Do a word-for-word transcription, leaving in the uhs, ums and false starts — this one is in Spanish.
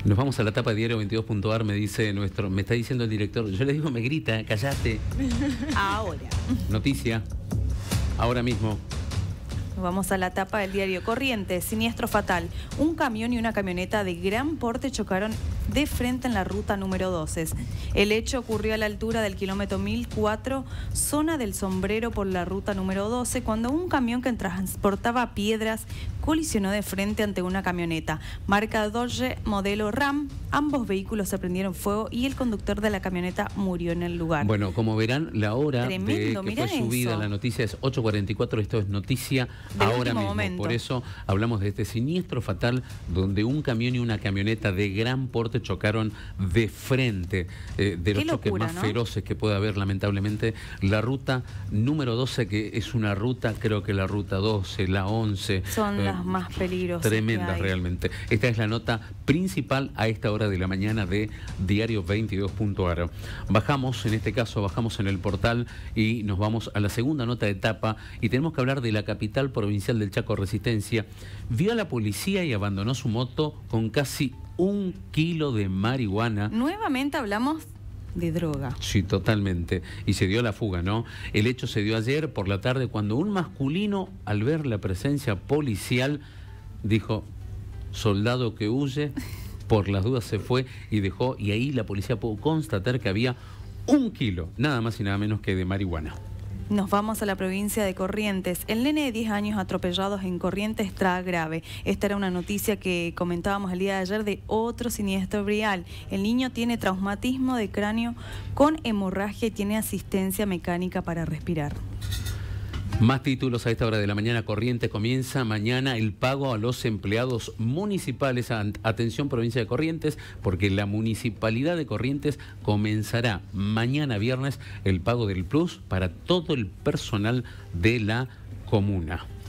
Nos vamos a la tapa de diario veintidós punto a r, me dice nuestro, me está diciendo el director, yo le digo, me grita, callate. Ahora. Noticia, ahora mismo. Vamos a la tapa del diario Corrientes. Siniestro fatal. Un camión y una camioneta de gran porte chocaron de frente en la ruta número doce. El hecho ocurrió a la altura del kilómetro mil cuatro, zona del Sombrero, por la ruta número doce, cuando un camión que transportaba piedras colisionó de frente ante una camioneta marca Dodge modelo Ram. Ambos vehículos se prendieron fuego y el conductor de la camioneta murió en el lugar. Bueno, como verán, la hora Tremendo, de que fue subida eso. la noticia es ocho cuarenta y cuatro. Esto es noticia Del ahora mismo. momento. Por eso hablamos de este siniestro fatal donde un camión y una camioneta de gran porte chocaron de frente, eh, de los Qué choques locura, más ¿no? feroces que puede haber, lamentablemente. La ruta número doce, que es una ruta, creo que la ruta doce, la once. Son eh, las más peligrosas. Tremendas que hay. realmente. Esta es la nota principal a esta hora de la mañana de diario veintidós punto a r. Bajamos, en este caso, bajamos en el portal y nos vamos a la segunda nota de etapa y tenemos que hablar de la capital provincial del Chaco. Resistencia vio a la policía y abandonó su moto con casi un kilo de marihuana. Nuevamente hablamos de droga. Sí, totalmente. Y se dio la fuga, ¿no? El hecho se dio ayer por la tarde cuando un masculino, al ver la presencia policial, dijo, soldado que huye, por las dudas se fue y dejó, y ahí la policía pudo constatar que había un kilo, nada más y nada menos que de marihuana. Nos vamos a la provincia de Corrientes. El nene de diez años atropellados en Corrientes está grave. Esta era una noticia que comentábamos el día de ayer de otro siniestro vial. El niño tiene traumatismo de cráneo con hemorragia y tiene asistencia mecánica para respirar. Más títulos a esta hora de la mañana. Corrientes comienza mañana el pago a los empleados municipales. Atención, provincia de Corrientes, porque la municipalidad de Corrientes comenzará mañana viernes el pago del plus para todo el personal de la comuna.